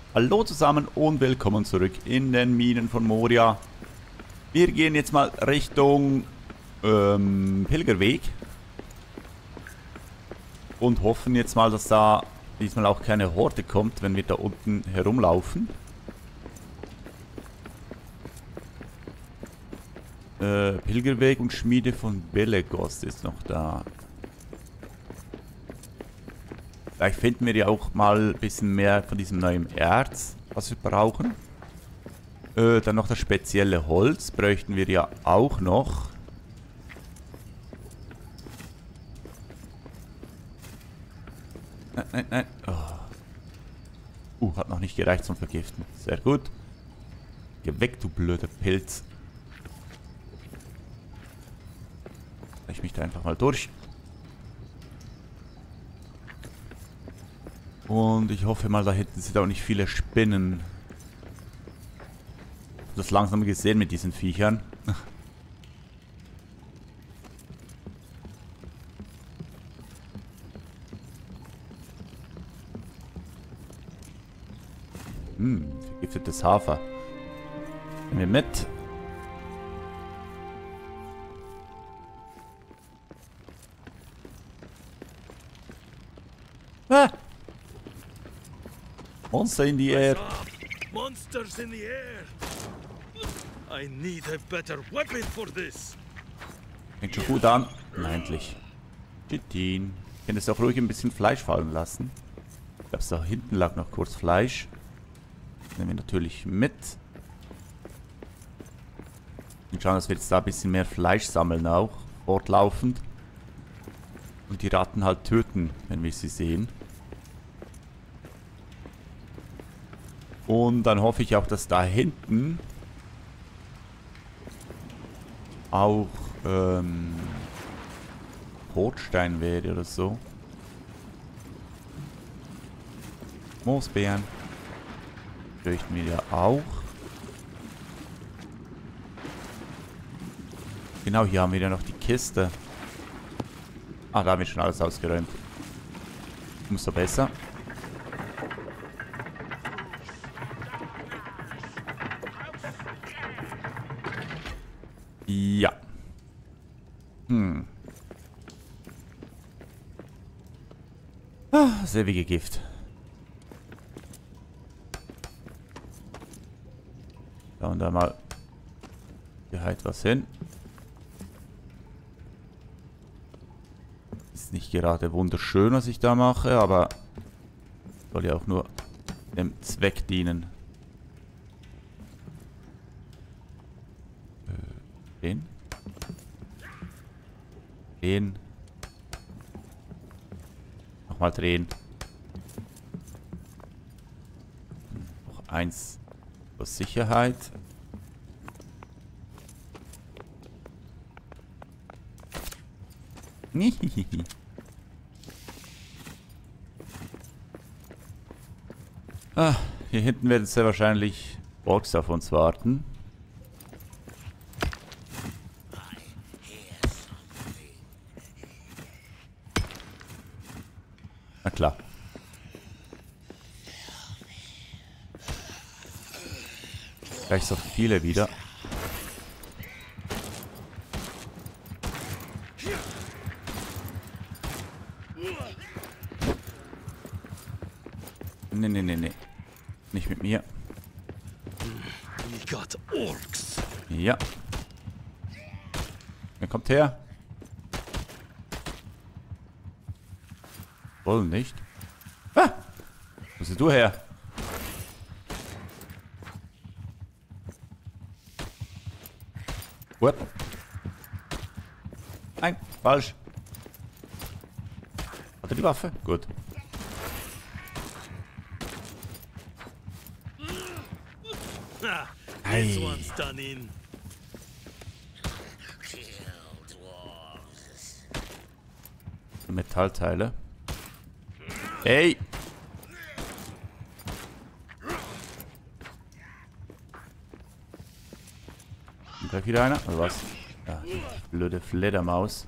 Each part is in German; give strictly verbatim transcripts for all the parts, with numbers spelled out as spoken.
Hallo zusammen und willkommen zurück in den Minen von Moria. Wir gehen jetzt mal Richtung ähm, Pilgerweg und hoffen jetzt mal, dass da diesmal auch keine Horde kommt, wenn wir da unten herumlaufen. Äh, Pilgerweg und Schmiede von Belegost ist noch da. Vielleicht finden wir ja auch mal ein bisschen mehr von diesem neuen Erz, was wir brauchen. Äh, dann noch das spezielle Holz bräuchten wir ja auch noch. Nein, nein, nein. Oh. Uh, hat noch nicht gereicht zum Vergiften. Sehr gut. Geh weg, du blöder Pilz. Ich mich da einfach mal durch. Und ich hoffe mal, da hinten sind auch nicht viele Spinnen. Ich habe das langsam gesehen mit diesen Viechern. Hm, vergiftetes Hafer. Nehmen wir mit. Ah! Monster in the air. Monsters in the air. I need a better weapon for this. Fängt schon gut an. Na, endlich. Chitin. Ich könnte es auch ruhig ein bisschen Fleisch fallen lassen. Ich glaube, da hinten lag noch kurz Fleisch. Das nehmen wir natürlich mit. Und schauen, dass wir jetzt da ein bisschen mehr Fleisch sammeln auch. Fortlaufend. Und die Ratten halt töten, wenn wir sie sehen. Und dann hoffe ich auch, dass da hinten auch ähm, Rotstein wäre oder so. Moosbeeren bräuchten wir ja auch. Genau, hier haben wir ja noch die Kiste. Ah, da haben wir schon alles ausgeräumt. Umso besser. Ja. Hm. Ah, das ewige Gift. Schauen da mal. Hier halt was hin. Ist nicht gerade wunderschön, was ich da mache, aber soll ja auch nur dem Zweck dienen. Den. Den. Nochmal drehen. Noch eins zur Sicherheit. Ah, hier hinten werden sehr wahrscheinlich Orks auf uns warten. Na klar. Gleich so viele wieder. Nee, nee, nee, nee. Nicht mit mir. We got orcs. Ja. Wer kommt her? Wollen nicht. Ah! Wo bist du her? What? Nein, falsch. Hat er die Waffe? Gut. Ah, Hey. this one's done in. Metallteile. Ey! Und gleich wieder einer, oder was? Ja, blöde Fledermaus.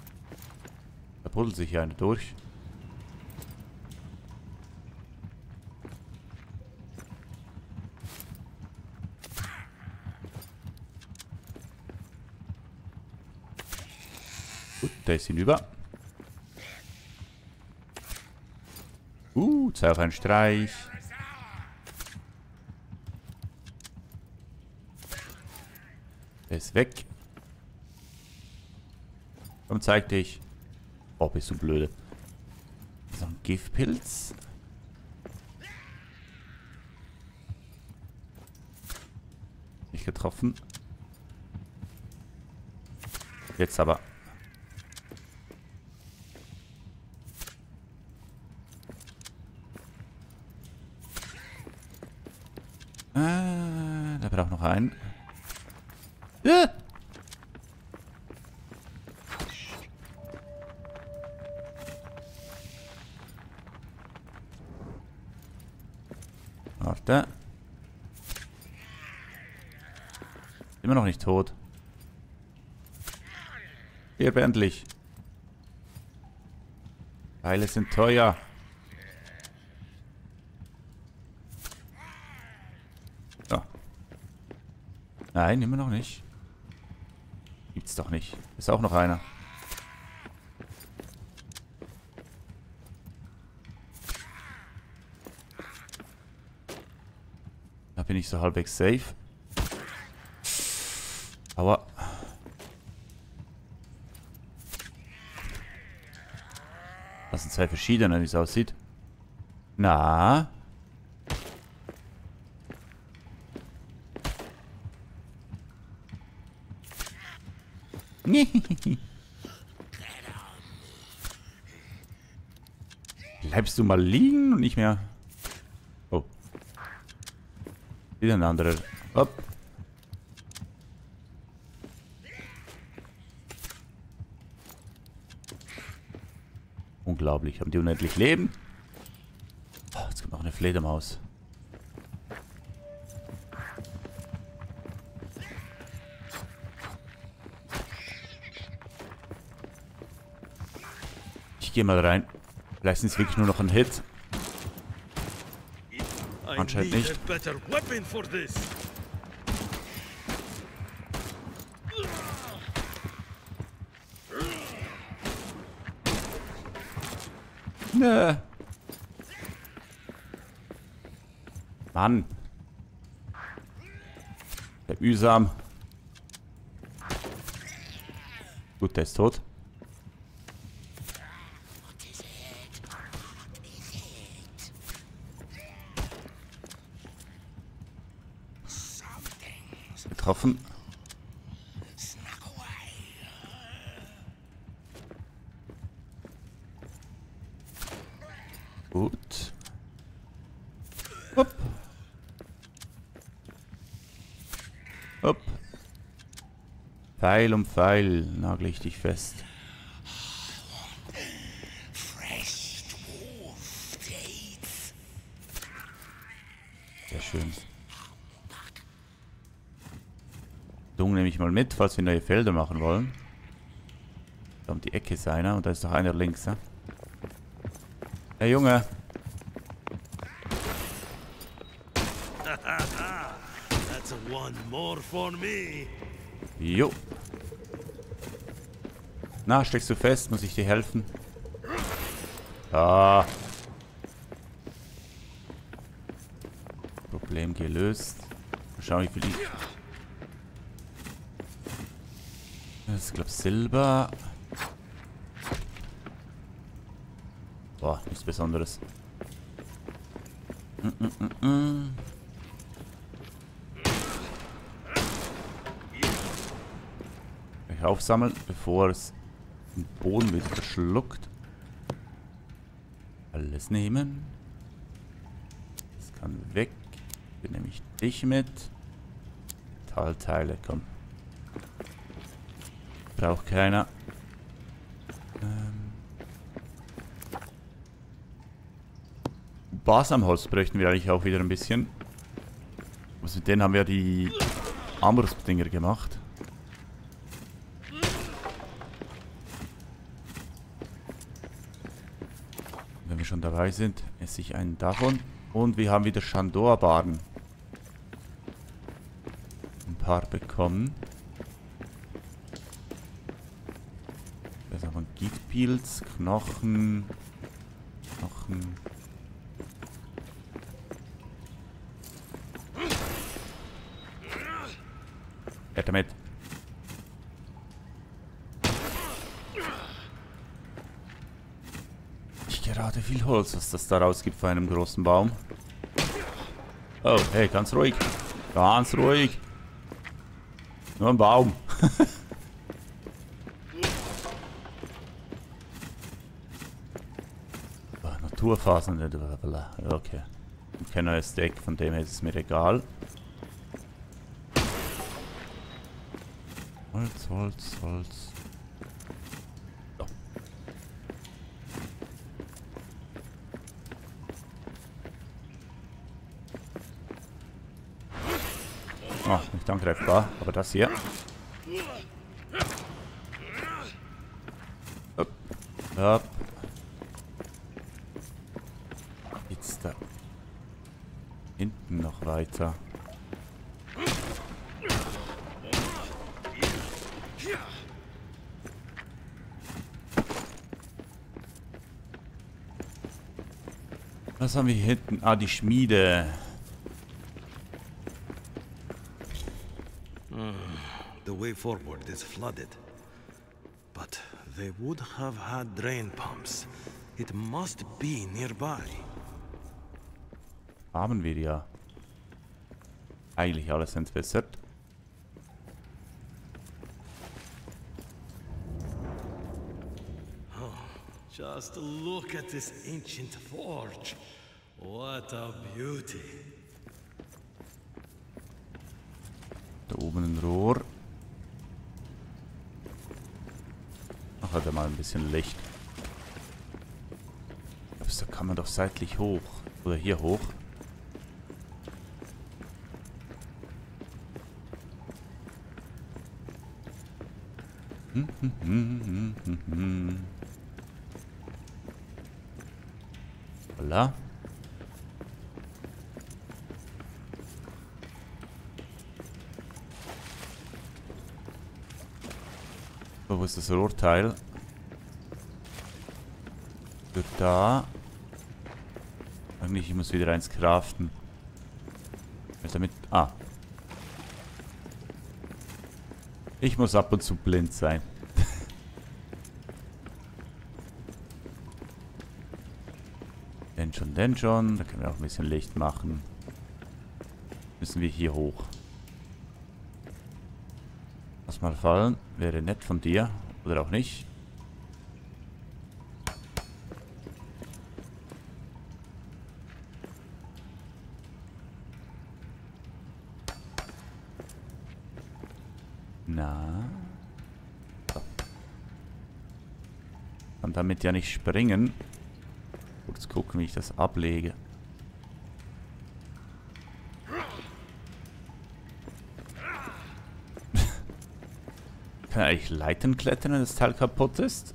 Da puddelt sich ja eine durch. Gut, der ist hinüber. Uh, zwei auf einen Streich. Der ist weg. Komm, zeig dich. Oh, bist du blöde. So ein Giftpilz. Nicht getroffen. Jetzt aber. Ah, da braucht noch einen. Ah! Warte. Immer noch nicht tot. Stirb endlich. Pfeile sind teuer. So. Nein, immer noch nicht. Gibt's doch nicht. Ist auch noch einer. Da bin ich so halbwegs safe. Aua. Das sind zwei verschiedene, wie es aussieht. Na? Bleibst du mal liegen und nicht mehr... Oh. Wieder ein anderer. Hopp. Unglaublich. Haben die unendlich Leben? Oh, jetzt kommt noch eine Fledermaus. Ich gehe mal rein. Vielleicht sind es wirklich nur noch ein Hit. Anscheinend nicht. Nö. Mann. Der mühsam. Gut, der ist tot. Getroffen. Gut. Hopp. Hopp. Pfeil um Pfeil nagle ich dich fest. Sehr schön. Dung nehme ich mal mit, falls wir neue Felder machen wollen. Da um die Ecke ist einer und da ist noch einer links. Ne? Hey Junge. That's one more for me. Jo. Na, steckst du fest? Muss ich dir helfen? Ah. Problem gelöst. Mal schauen, wie viel ich... Das ist, glaube ich, Silber. Boah, nichts Besonderes. Mm -mm -mm -mm. Ich aufsammeln, bevor es den Boden wieder verschluckt. Alles nehmen. Das kann weg. Hier nehme ich dich mit. Metallteile, komm. Braucht keiner. Ähm. Basamholz bräuchten wir eigentlich auch wieder ein bisschen. Also mit denen haben wir die Armbrustdinger gemacht. Wenn wir schon dabei sind, esse ich einen davon. Und wir haben wieder Shandor-Barden. Ein paar bekommen. Gitpilz, Knochen. Knochen. Ja, damit. Nicht gerade viel Holz, was das da rausgibt von einem großen Baum. Oh, hey, ganz ruhig. Ganz ruhig. Nur ein Baum. Oh, Naturphasen. Okay. Kein neues Deck, von dem her ist es mir egal. Holz, Holz, Holz. So. Oh, nicht angreifbar, aber das hier. Upp. Upp. Geht's da hinten noch weiter? Was haben wir hier hinten? Ah, die Schmiede. The way forward is flooded. But they would have had drain pumps. It must be nearby. Haben wir ja eigentlich alles entwässert. Just look at this ancient forge. What a beauty. Da oben ein Rohr. Ach, hat er mal ein bisschen Licht. Aber da kann man doch seitlich hoch. Oder hier hoch. Hm, hm, hm, hm, hm, hm. Voilà. So, wo ist das Rohrteil? Für da. Eigentlich, ich muss wieder eins craften. Damit. Ah. Ich muss ab und zu blind sein. Den schon, den schon. Da können wir auch ein bisschen Licht machen. Müssen wir hier hoch. Lass mal fallen. Wäre nett von dir. Oder auch nicht. Na. So. Kann damit ja nicht springen. Kurz gucken, wie ich das ablege. Kann er eigentlich Leitern klettern, wenn das Teil kaputt ist?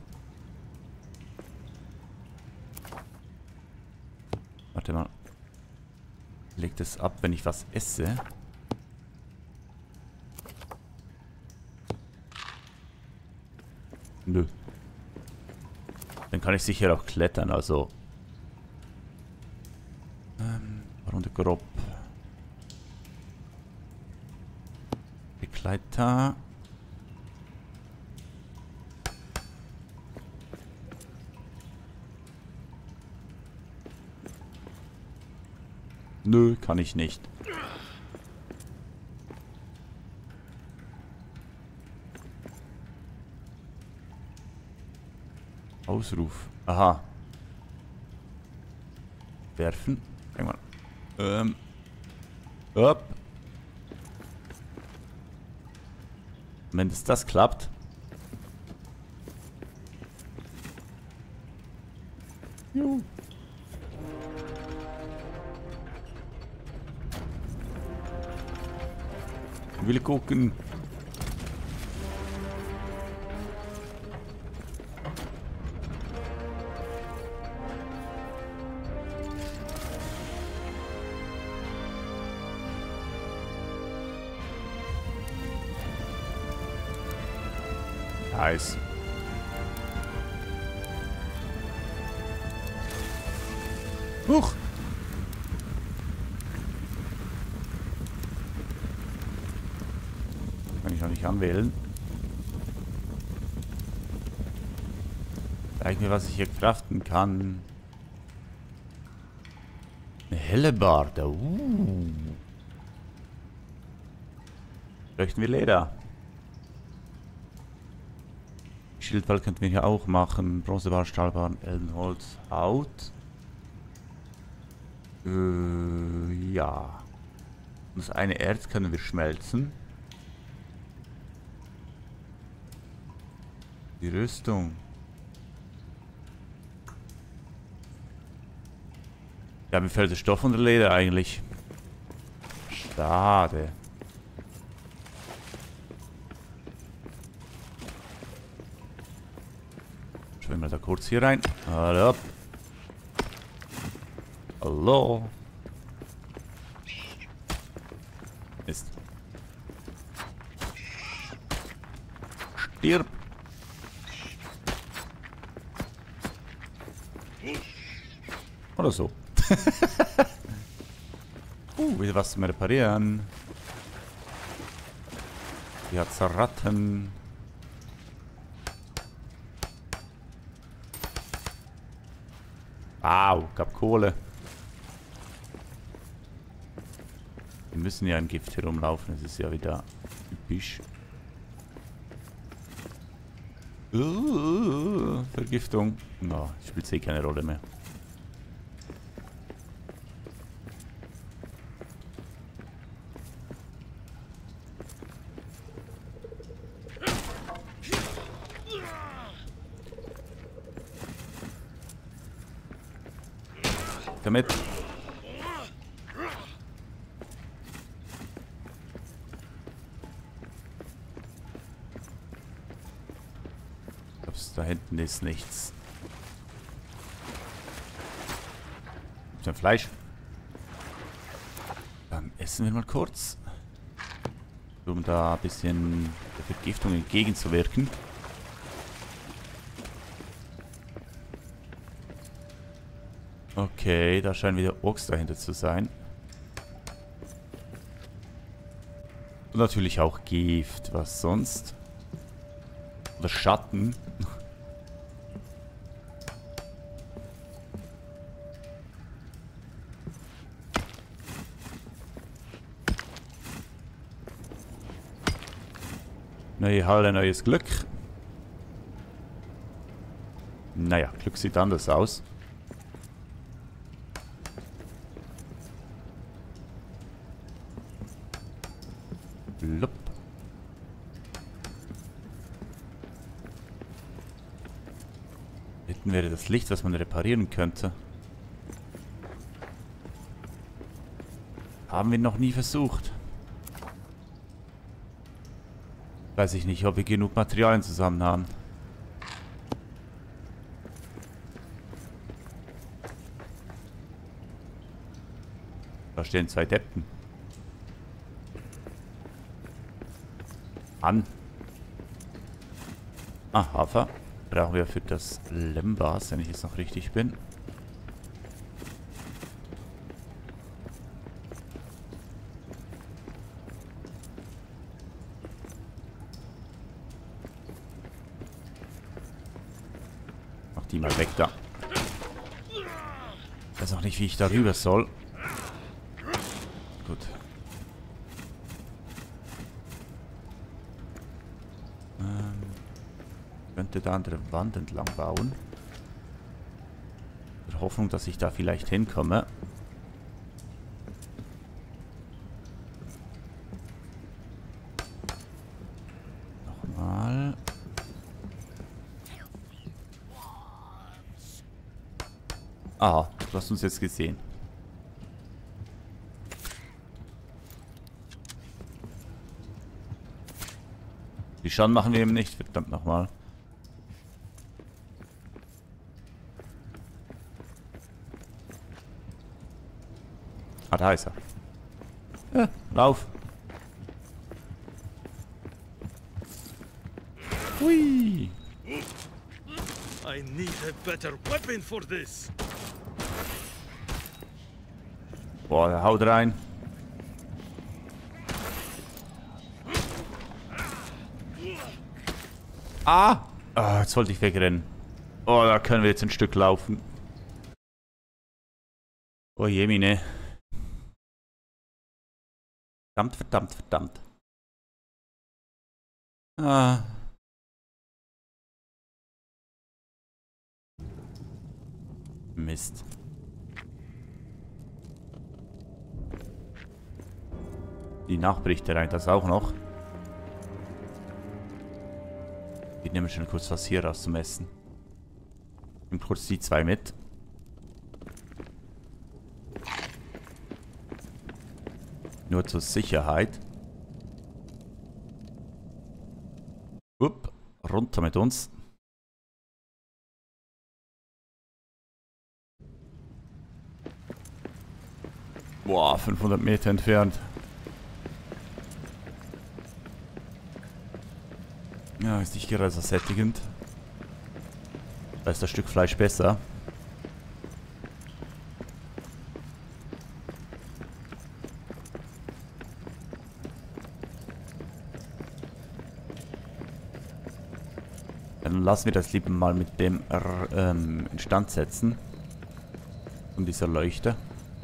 Warte mal. Legt es ab, wenn ich was esse? Nö. Dann kann ich sicher auch klettern, also... Runde grob. Begleiter. Nö, kann ich nicht. Ausruf. Aha. Werfen. Irgendwann. Ähm. Up. Wenn das, das klappt. Juhu. Ich will gucken. Nice. Huch! Kann ich noch nicht anwählen. Zeig mir, was ich hier craften kann. Eine Hellebarde. Uh. Möchten wir Leder. Schildwall könnten wir hier auch machen. Bronzebar, Stahlbar, Eldenholz, Haut. Äh, ja. Und das eine Erz können wir schmelzen. Die Rüstung. Ja, mir fällt der Stoff unter Leder eigentlich. Schade. Schwimmen wir da kurz hier rein. Hallo. Hallo. Mist. Stirb. Oder so. uh, wieder was zum Reparieren. Die hat Ratten. Wow, gab Kohle. Wir müssen ja im Gift herumlaufen, das ist ja wieder typisch. Uh, Vergiftung. No, spielt eh keine Rolle mehr. Damit. Da hinten ist nichts. Gibt's ein Fleisch? Dann essen wir mal kurz. Um da ein bisschen der Vergiftung entgegenzuwirken. Okay, da scheint wieder Orks dahinter zu sein. Und natürlich auch Gift. Was sonst? Oder Schatten. Neue Halle, neues Glück. Naja, Glück sieht anders aus. Blub. Hinten wäre das Licht, was man reparieren könnte. Haben wir noch nie versucht. Weiß ich nicht, ob wir genug Materialien zusammen haben. Da stehen zwei Deppen. An. Ah, Hafer. Brauchen wir für das Lembas, wenn ich jetzt noch richtig bin. Mach die mal weg da. Ich weiß auch nicht, wie ich da rüber soll. Gut. Könnte da an der Wand entlang bauen. In der Hoffnung, dass ich da vielleicht hinkomme. Nochmal. Ah, du hast uns jetzt gesehen. Die Schaden machen wir eben nicht, verdammt nochmal. Ah, da ist er. Ja, lauf. Hui. I need a better weapon for this. Boah, der haut rein. Ah! Ah, jetzt wollte ich wegrennen. Oh, da können wir jetzt ein Stück laufen. Oh je, Mine. Verdammt, verdammt, verdammt. Ah. Mist. Die Nachberichte rein, das auch noch. Ich nehme schon kurz was hier raus zum Essen. Nimm kurz die zwei mit. Nur zur Sicherheit. Upp, runter mit uns. Boah, fünfhundert Meter entfernt. Ja, ist nicht gerade so sättigend. Da ist das Stück Fleisch besser. Dann lassen wir das lieber mal mit dem ähm, instand setzen. Und dieser Leuchter.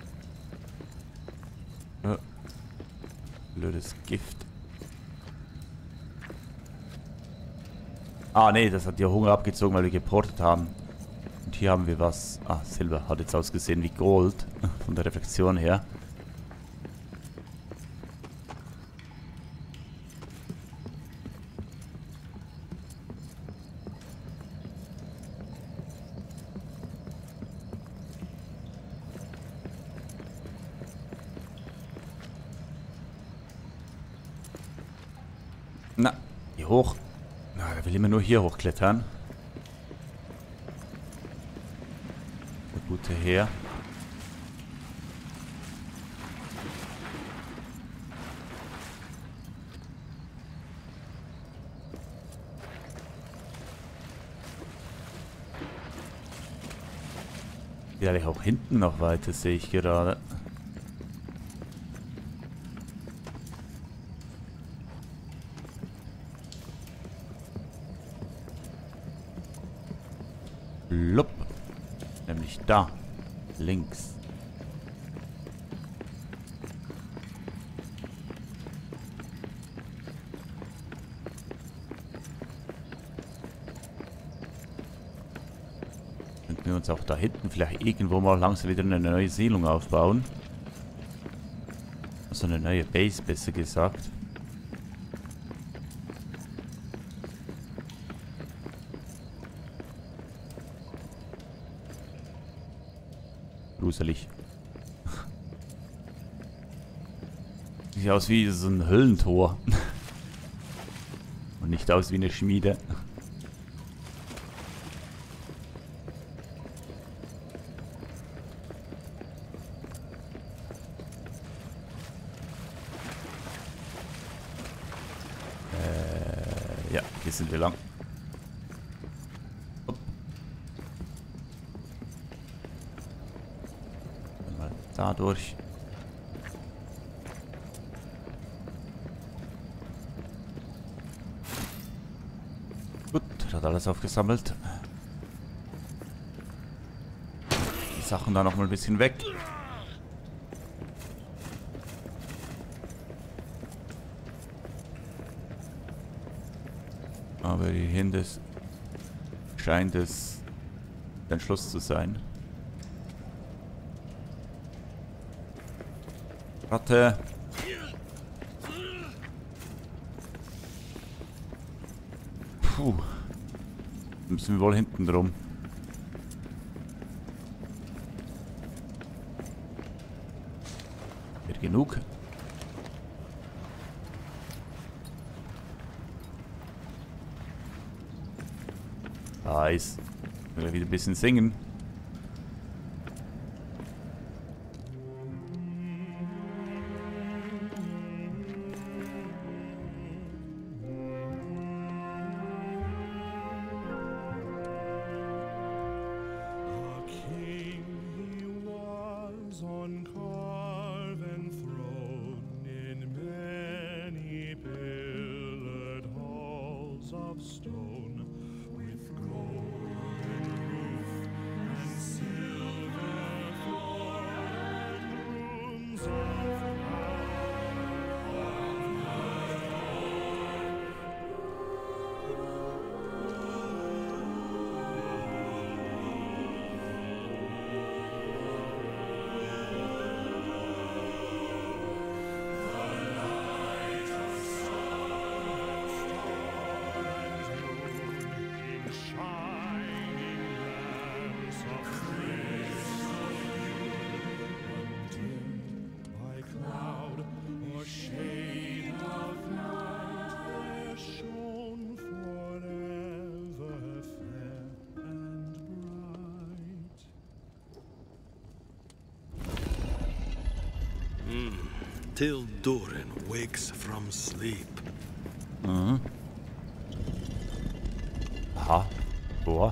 Oh. Blödes Gift. Ah, nee, das hat ja Hunger abgezogen, weil wir geportet haben. Und hier haben wir was. Ah, Silber hat jetzt ausgesehen wie Gold. Von der Reflexion her. Na, hier hoch. Na, er will immer nur hier hochklettern. Der gute Herr. Ja, ich auch hinten noch weiter, sehe ich gerade. Lupp. Nämlich da. Links. Könnten wir uns auch da hinten vielleicht irgendwo mal langsam wieder eine neue Siedlung aufbauen. Also eine neue Base, besser gesagt. Gruselig. Sieht aus wie so ein Höllentor. Und nicht aus wie eine Schmiede. Äh, ja, hier sind wir lang. Dadurch. Gut, hat alles aufgesammelt. Die Sachen da noch mal ein bisschen weg. Aber hier hinten scheint es ein Schluss zu sein. Ratte. Puh. Müssen wir wohl hinten drum. Wird genug. Nice. Will er wieder ein bisschen singen. On till Durin wakes from sleep. Mhm. Aha. Boah.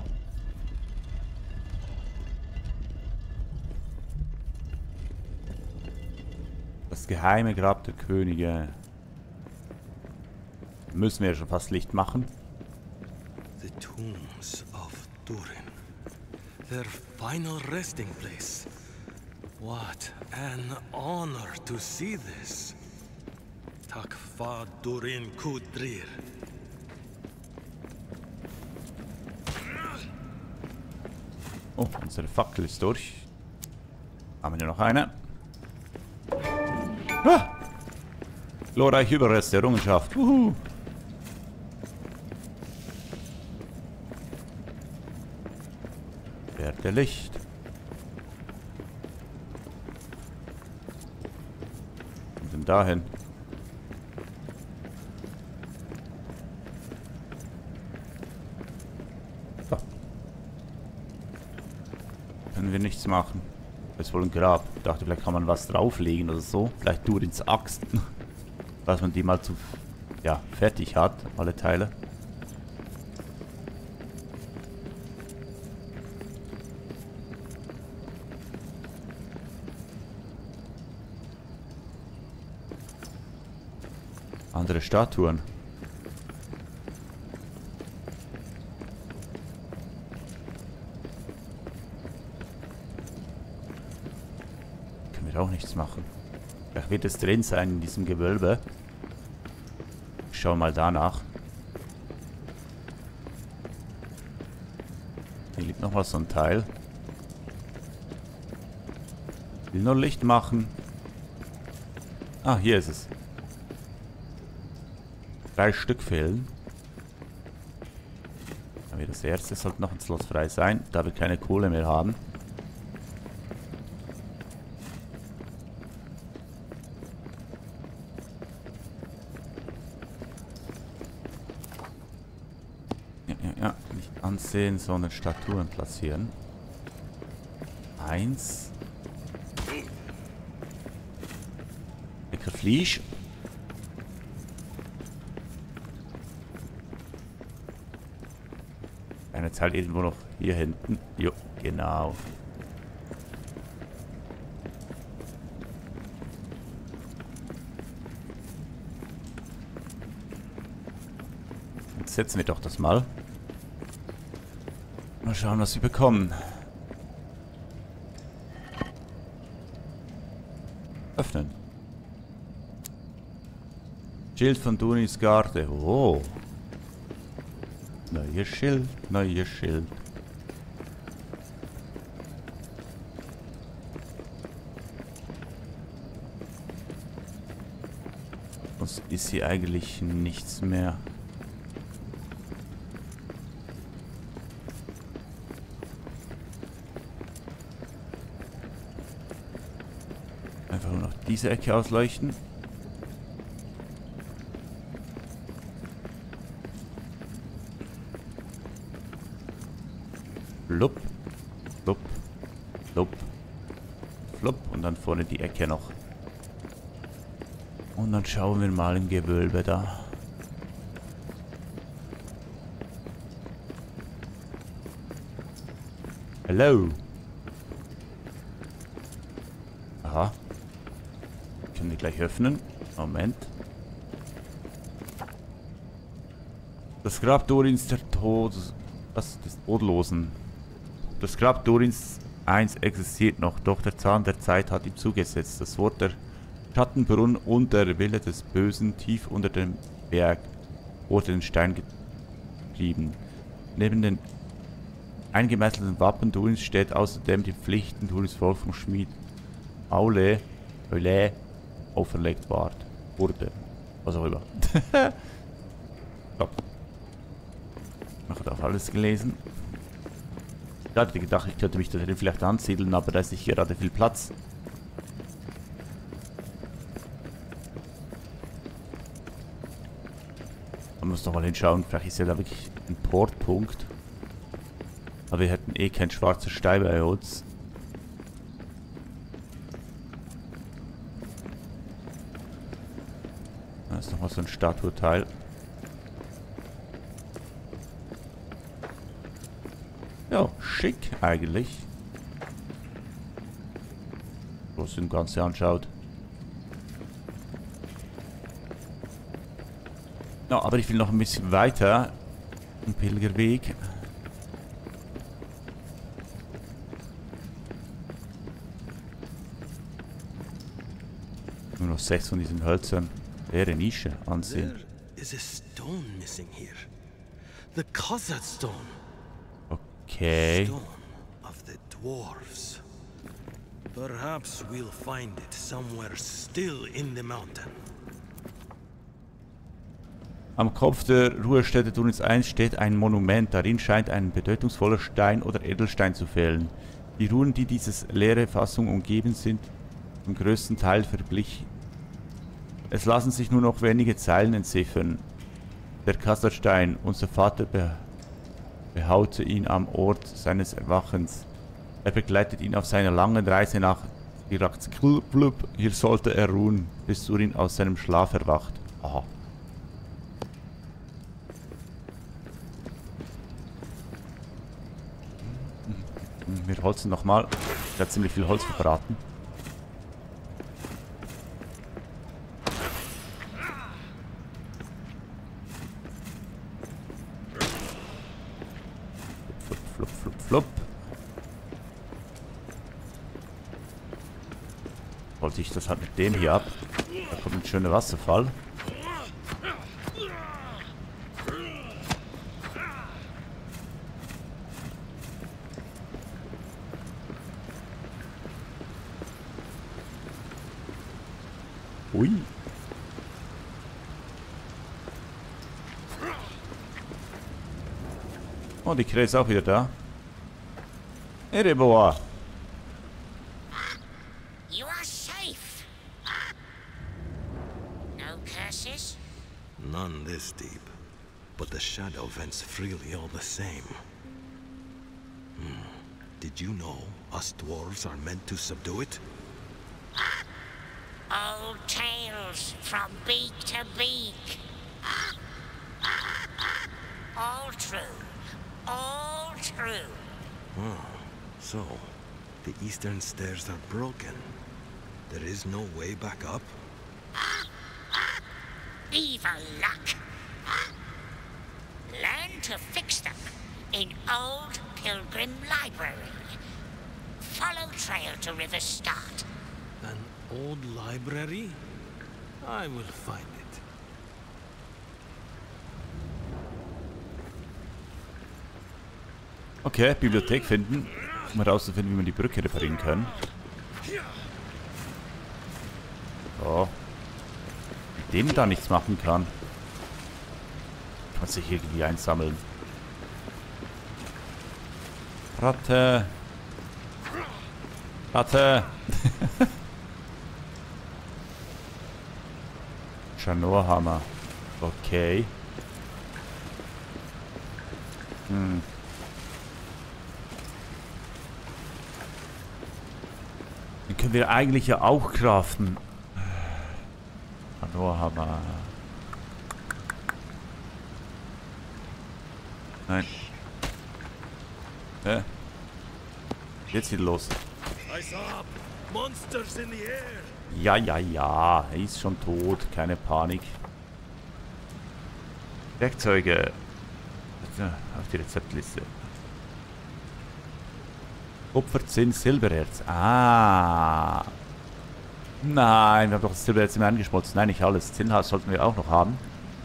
Das geheime Grab der Könige. Müssen wir schon fast Licht machen. The tombs of Durin. Their final resting place. What an honor to see this. Takfa Durin Kudrir. Oh, unsere Fackel ist durch. Haben wir noch eine? Ah! Glorreiche Überreste der Errungenschaft. Uhu. Werte Licht. Und denn dahin? So. Können wir nichts machen. Das ist wohl ein Grab. Ich dachte, vielleicht kann man was drauflegen oder so. Vielleicht Durins Axt. Dass man die mal zu... ja, fertig hat. Alle Teile. Andere Statuen. Können wir auch nichts machen. Vielleicht wird es drin sein in diesem Gewölbe. Ich schau mal danach. Hier liegt noch was, so ein Teil. Ich will nur Licht machen. Ah, hier ist es. Drei Stück fehlen. Aber das erste sollte noch ein Slot frei sein, da wir keine Kohle mehr haben. Ja, ja, ja. Nicht ansehen, sondern Statuen platzieren. Eins. Lecker Fleisch. Eine Zahl irgendwo noch hier hinten. Jo, genau. Jetzt setzen wir doch das mal. Mal schauen, was wir bekommen. Öffnen. Schild von Durins Garde. Oh. Neues Schild, neues Schild. Sonst ist hier eigentlich nichts mehr. Einfach nur noch diese Ecke ausleuchten. Flupp, flupp, flupp, flupp und dann vorne die Ecke noch. Und dann schauen wir mal im Gewölbe da. Hallo. Aha. Können wir gleich öffnen. Moment. Das Grab Durins der Tod... Was? Des Todlosen. Das Grab Durins eins existiert noch, doch der Zahn der Zeit hat ihm zugesetzt. Das Wort der Schattenbrunn und der Wille des Bösen tief unter dem Berg wurde den Stein getrieben. Neben den eingemeißelten Wappen Durins steht außerdem die Pflichten Durins Volk vom Schmied Aule, Eule auferlegt ward, wurde. Was auch immer. So. Ich habe auch alles gelesen. Ich hatte gedacht, ich könnte mich da drin vielleicht ansiedeln, aber da ist nicht gerade viel Platz. Man muss doch mal hinschauen, vielleicht ist ja da wirklich ein Portpunkt. Aber wir hätten eh kein schwarzer Stein bei uns. Da ist nochmal so ein Statueteil. Ja, schick eigentlich. So es das Ganze anschaut. Ja, aber ich will noch ein bisschen weiter. Ein Pilgerweg. Nur noch sechs von diesen Hölzern. Leere Nische ansehen. There is a stone missing here. The Khazad stone. Okay. Stone of the dwarves. Perhaps we'll find it somewhere still in the mountain. Am Kopf der Ruhestätte Durins eins steht ein Monument. Darin scheint ein bedeutungsvoller Stein oder Edelstein zu fehlen. Die Runen, die diese leere Fassung umgeben, sind zum größten Teil verblichen. Es lassen sich nur noch wenige Zeilen entziffern. Der Khazad-Stein, unser Vater be behaute ihn am Ort seines Erwachens. Er begleitet ihn auf seiner langen Reise nach Irakzklub. Hier sollte er ruhen, bis Durin aus seinem Schlaf erwacht. Aha. Wir holzen nochmal. Ich habe ziemlich viel Holz verbraten. Flup, flup, flup, flup. Wollte ich das halt mit dem hier ab. Da kommt ein schöner Wasserfall. Ui. Oh, die Krähe ist auch wieder da. Ereboa. You are safe. No curses? None this deep, but the shadow vents freely all the same. Hmm. Did you know us dwarves are meant to subdue it? Old tales from beak to beak. All true. All true. Oh, so the eastern stairs are broken. There is no way back up? Evil luck. Learn to fix them in Old Pilgrim Library. Follow trail to River Start. An old library? I will find it. Okay, Bibliothek finden. Um herauszufinden, wie man die Brücke reparieren kann. So. Mit dem da nichts machen kann. Kann man sich irgendwie einsammeln. Ratte. Ratte. Chanorhammer. Okay. Hm. Den können wir eigentlich ja auch craften. Chanorhammer. Nein. Hä? Jetzt wieder los. Eyes up! Monsters in the air! Ja, ja, ja. Er ist schon tot. Keine Panik. Werkzeuge. Auf die Rezeptliste. Kupferzinn, Silbererz. Ah. Nein, wir haben doch das Silbererz immer angeschmolzen. Nein, nicht alles. Zinnharz sollten wir auch noch haben.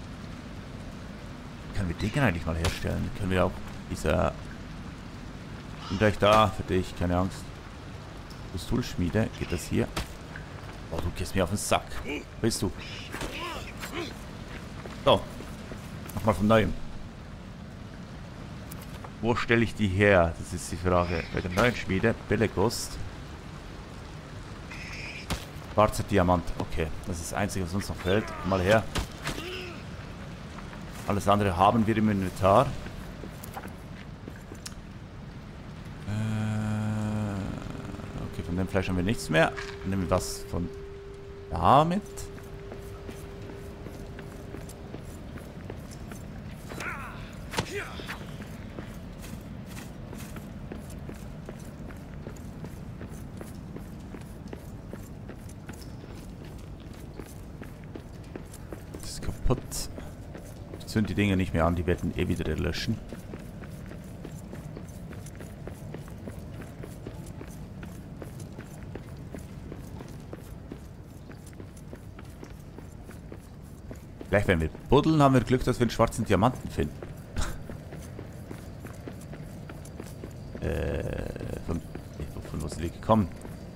Können wir den eigentlich mal herstellen? Können wir auch dieser... Bin gleich da für dich, keine Angst. Das Toolschmiede, geht das hier? Oh, du gehst mir auf den Sack. Wo bist du? So. Nochmal von neuem. Wo stelle ich die her? Das ist die Frage. Bei der neuen Schmiede. Belegost. Schwarzer Diamant. Okay. Das ist das Einzige, was uns noch fehlt. Mal her. Alles andere haben wir im Inventar. Okay, von dem Fleisch haben wir nichts mehr. Dann nehmen wir was von damit. kaputt. Ich zünd die Dinge nicht mehr an, die werden eh wieder erlöschen. Vielleicht, wenn wir buddeln, haben wir Glück, dass wir einen schwarzen Diamanten finden. äh, von, von wo sind die gekommen?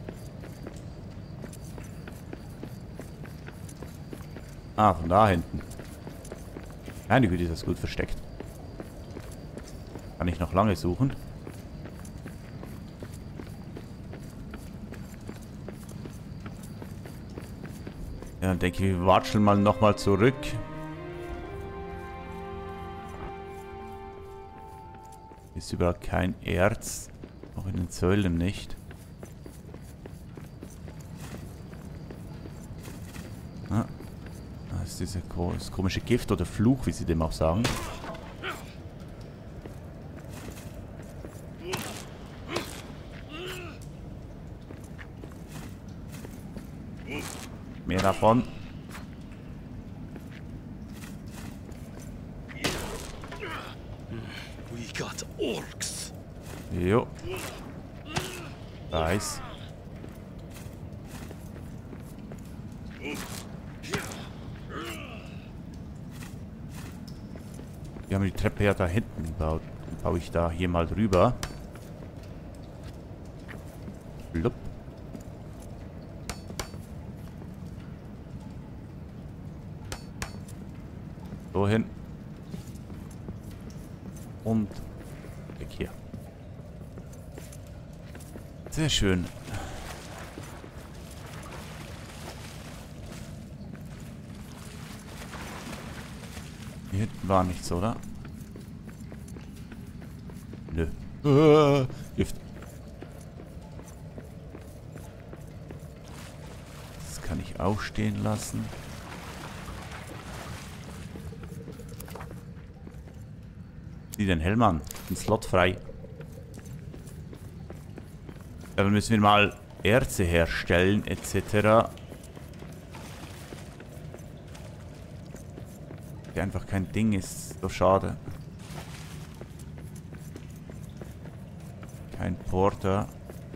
Ah, von da hinten. Meine Güte, ist das gut versteckt. Kann ich noch lange suchen. Ja, dann denke ich, wir watscheln mal nochmal zurück. Ist überall kein Erz. Auch in den Säulen nicht. Ah. Das ist dieses das komische Gift oder Fluch, wie sie dem auch sagen. Mehr davon. We got orcs. Jo. Nice. Wir haben die Treppe ja da hinten gebaut. Dann baue ich da hier mal drüber. Blub. So hin. Und weg hier. Sehr schön. Hier hinten war nichts, oder? Nö. Äh, Gift. Das kann ich auch stehen lassen. Sieh den Helm an. Ein Slot frei. Dann müssen wir mal Erze herstellen, et cetera. Die einfach kein Ding ist. So schade. Kein Porter.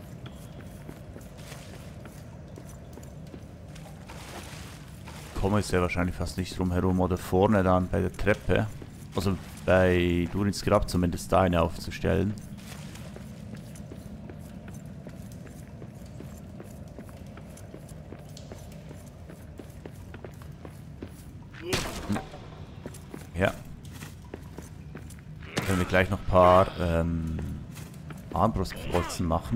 Komme ich sehr wahrscheinlich fast nicht drum herum. Oder vorne dann bei der Treppe. Also bei Durins Grab zumindest da eine aufzustellen. Ja. Können wir gleich noch ein paar ähm, Armbrustbolzen machen.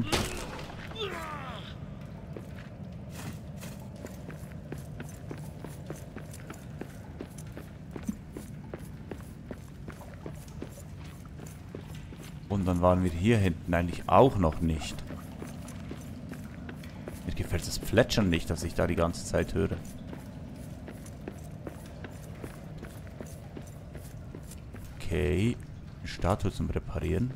Und dann waren wir hier hinten eigentlich auch noch nicht. Mir gefällt das Plätschern nicht, das ich da die ganze Zeit höre. Okay. Eine Statue zum Reparieren.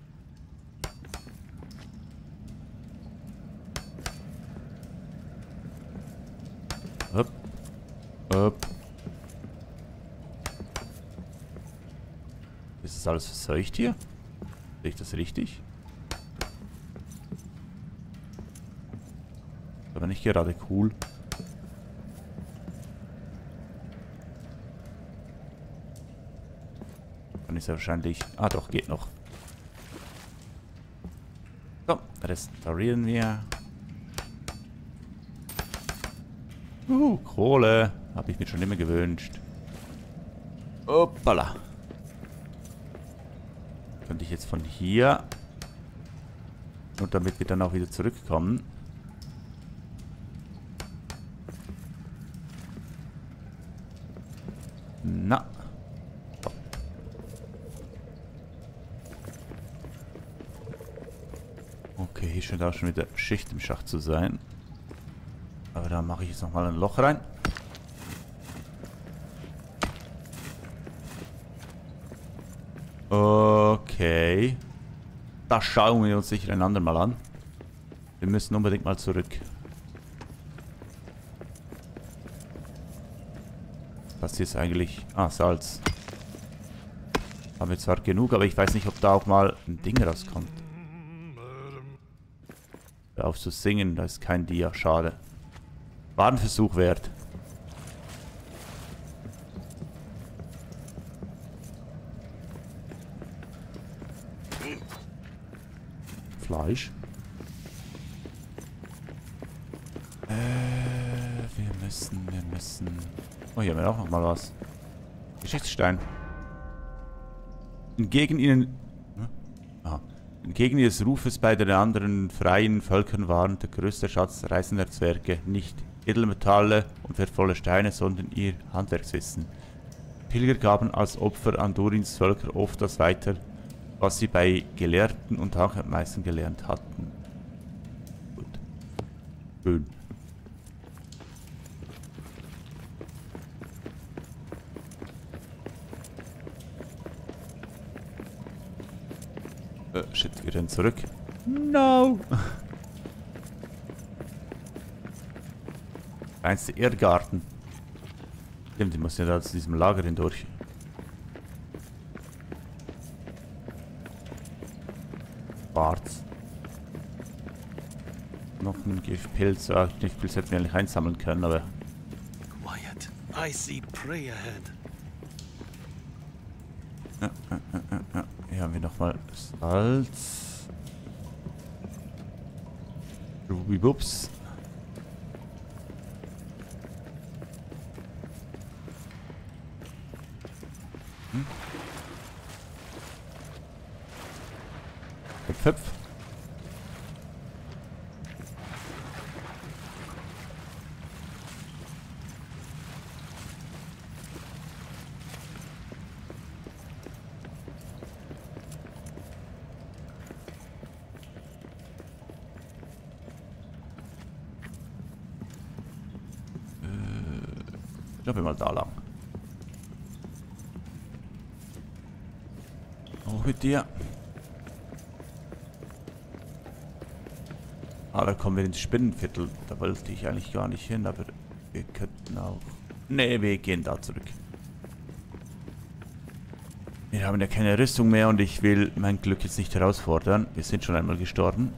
Hopp. Hopp. Ist das alles verseucht hier? Sehe ich das richtig? Aber nicht gerade cool. Dann ist er wahrscheinlich... Ah doch, geht noch. So, restaurieren wir. Uh, Kohle. Habe ich mir schon immer gewünscht. Hoppala. Könnte ich jetzt von hier. Und damit wir dann auch wieder zurückkommen. Na. So. Okay, hier scheint auch schon wieder Schicht im Schacht zu sein. Aber da mache ich jetzt nochmal ein Loch rein. Okay. Das schauen wir uns sicher ein andermal an. Wir müssen unbedingt mal zurück. Das hier ist eigentlich... Ah, Salz. Haben wir zwar genug, aber ich weiß nicht, ob da auch mal ein Ding rauskommt. Hör auf zu singen, da ist kein Dia. Schade. War ein Versuch wert. Fleisch. Äh, wir müssen, wir müssen... Oh, hier haben wir auch noch mal was. Geschichtsstein. Entgegen ihnen... Aha. Entgegen ihres Rufes bei den anderen freien Völkern waren der größte Schatz reisender Zwerge nicht Edelmetalle und wertvolle Steine, sondern ihr Handwerkswissen. Pilger gaben als Opfer an Durins Völker oft das weiter, was sie bei Gelehrten und Handwerkmeistern gelernt hatten. Gut. Schön. Äh, shit, wir rennen zurück. No! Reinste Irrgarten. Stimmt, die muss ja da zu diesem Lager hindurch. Schwarz. Noch ein Giftpilz. Ah, Giftpilz hätten wir eigentlich einsammeln können, aber... Quiet. I see prey ahead. Ja, ja, ja, ja. Hier haben wir nochmal Salz. Ruby Bubs. Hm? Hüpf, hüpf. Ich glaube mal da lang. Hoch mit dir. Ah, da kommen wir ins Spinnenviertel. Da wollte ich eigentlich gar nicht hin, aber wir könnten auch... Ne, wir gehen da zurück. Wir haben ja keine Rüstung mehr und ich will mein Glück jetzt nicht herausfordern. Wir sind schon einmal gestorben.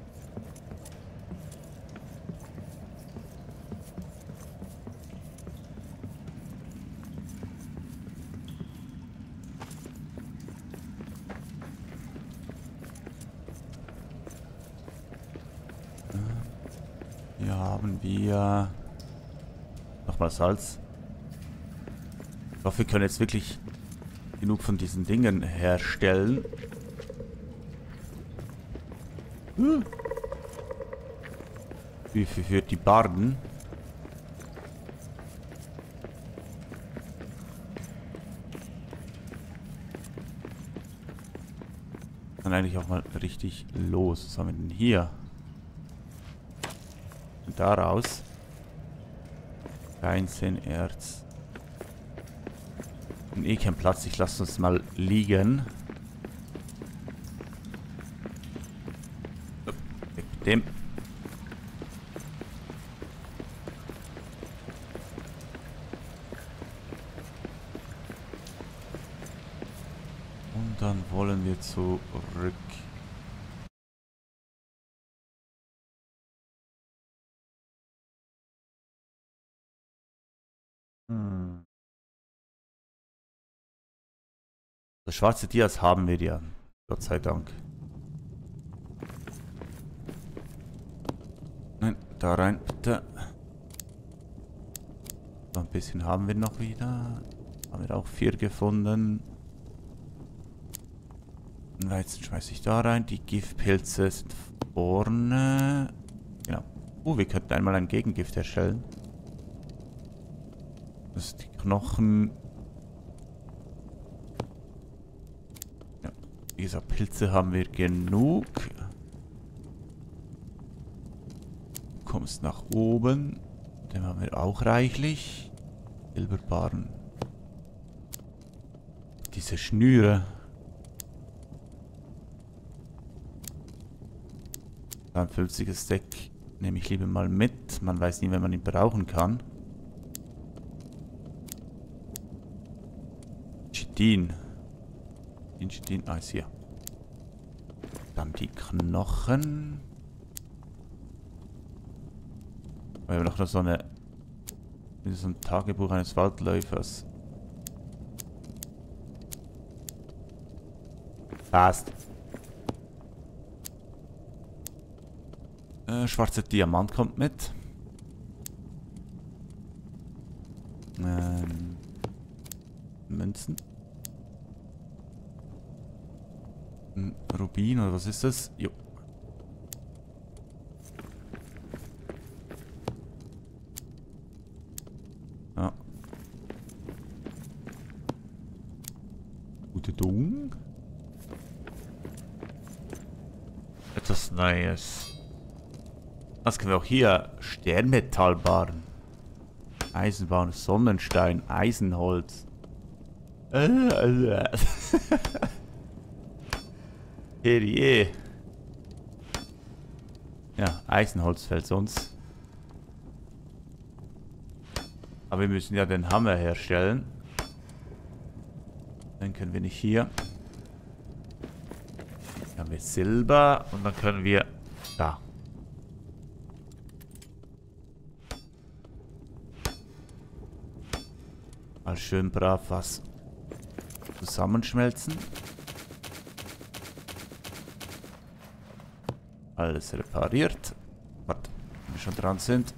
Hier haben wir nochmal Salz. Ich hoffe, wir können jetzt wirklich genug von diesen Dingen herstellen. Hm. Wie für, für die Barden. Dann eigentlich auch mal richtig los. Was haben wir denn hier? Und daraus einzeln Erz. Und eh kein Platz. Ich lasse uns mal liegen. Weg mit dem. Und dann wollen wir zurück. Hm. Das schwarze Dias haben wir ja. Gott sei Dank. Nein, da rein, bitte. So ein bisschen haben wir noch wieder. Haben wir auch vier gefunden. Den Weizen schmeiße ich da rein. Die Giftpilze sind vorne. Genau. Oh, wir könnten einmal ein Gegengift erstellen. Das ist die Knochen. Ja, wie gesagt, Pilze haben wir genug. Du kommst nach oben. Den haben wir auch reichlich. Silberbarren. Diese Schnüre. Ein fünfziges Deck nehme ich lieber mal mit. Man weiß nie, wenn man ihn brauchen kann. Chitin. Den Chitin, ah, ist hier. Dann die Knochen. Wir haben noch so eine... so ein Tagebuch eines Waldläufers. Passt. Äh, schwarzer Diamant kommt mit. Ähm, Münzen. Ein Rubin oder was ist das? Jo. Ja. Gute Dung. Etwas Neues. Das können wir auch hier. Sternmetallbarren. Eisenbahn, Sonnenstein, Eisenholz. Äh, äh. Herrje. Ja, Eisenholz fällt sonst. Aber wir müssen ja den Hammer herstellen. Dann können wir nicht hier. Dann haben wir Silber und dann können wir da. Mal schön brav was zusammenschmelzen. Alles repariert. Warte, wenn wir schon dran sind.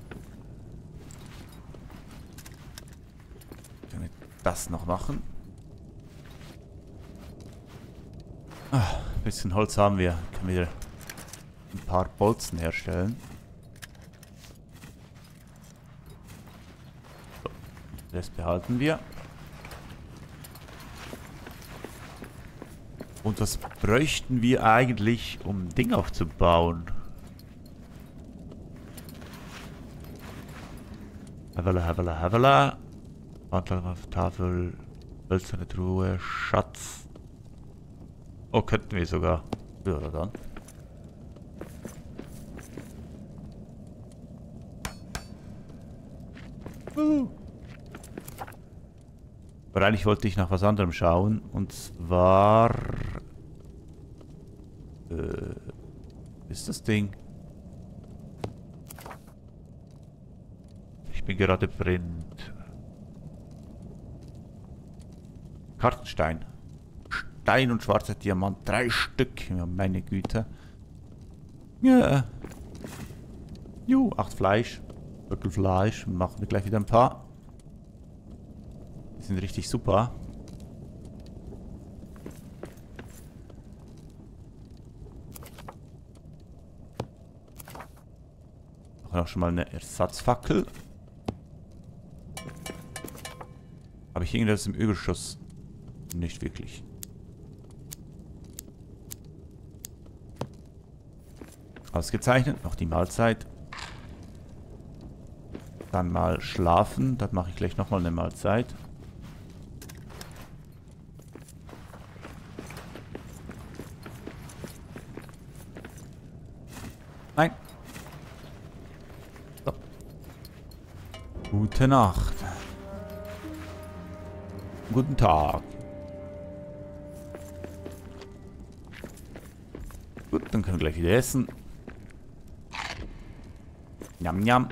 Können wir das noch machen. Ah, ein bisschen Holz haben wir. Können wir ein paar Bolzen herstellen. Das behalten wir. Und was bräuchten wir eigentlich, um ein Ding aufzubauen? Havela, Havela, Havela. Wandel auf Tafel. Hölzerne Truhe. Schatz. Oh, könnten wir sogar. Ja, oder dann. Uh. Aber eigentlich wollte ich nach was anderem schauen. Und zwar... Äh... Ist das Ding? Ich bin gerade blind. Kartenstein. Stein und schwarzer Diamant. Drei Stück. Ja, meine Güte. Ja. Jo, acht Fleisch. Viertel Fleisch. Machen wir gleich wieder ein paar. Die sind richtig super. Machen auch schon mal eine Ersatzfackel. Habe ich irgendwas im Überschuss? Nicht wirklich. Ausgezeichnet. Noch die Mahlzeit. Dann mal schlafen. Dann mache ich gleich nochmal eine Mahlzeit. Nein. So. Gute Nacht. Guten Tag. Gut, dann können wir gleich wieder essen. Njam, njam.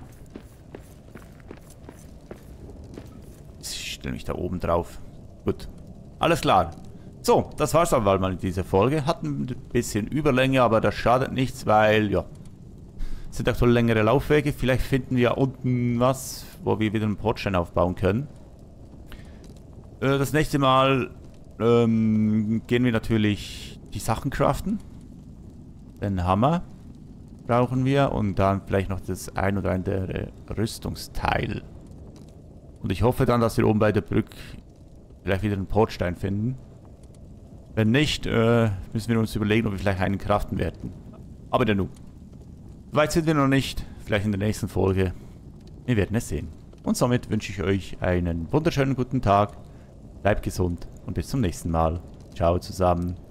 Ich stelle mich da oben drauf. Gut. Alles klar. So, das war's aber mal in dieser Folge. Hat ein bisschen Überlänge, aber das schadet nichts, weil, ja, es sind aktuell längere Laufwege. Vielleicht finden wir unten was, wo wir wieder einen Portstein aufbauen können. Äh, das nächste Mal ähm, gehen wir natürlich die Sachen craften. Den Hammer brauchen wir und dann vielleicht noch das ein oder andere Rüstungsteil. Und ich hoffe dann, dass wir oben bei der Brücke vielleicht wieder einen Portstein finden. Wenn nicht, äh, müssen wir uns überlegen, ob wir vielleicht einen craften werden. Aber dann nun. Weit sind wir noch nicht. Vielleicht in der nächsten Folge. Wir werden es sehen. Und somit wünsche ich euch einen wunderschönen guten Tag. Bleibt gesund und bis zum nächsten Mal. Ciao zusammen.